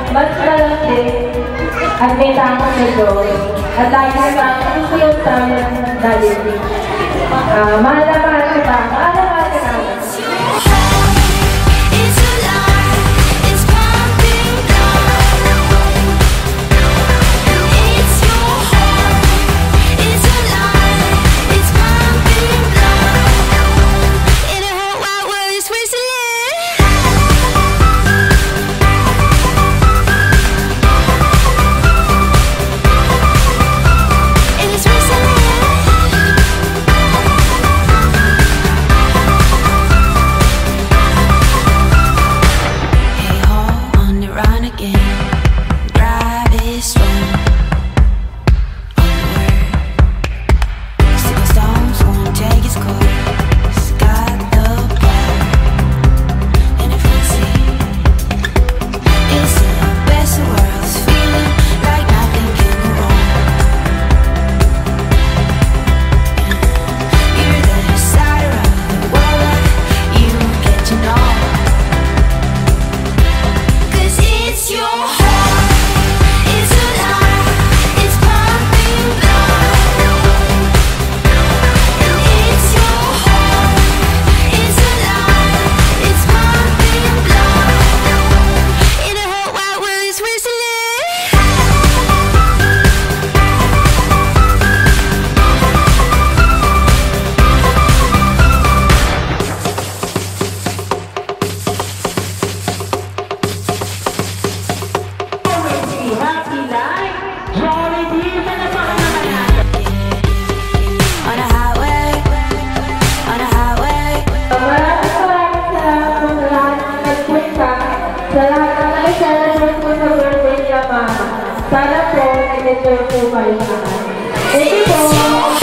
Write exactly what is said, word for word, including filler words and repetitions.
mas malaki at may takot na Diyos at lagi kang susuyod sa amin ng daligig. Uh, mahal na mahal kita, mahal na mahal ka namin. Sana po, nag-enjoy po kayo sa akin. Thank you po!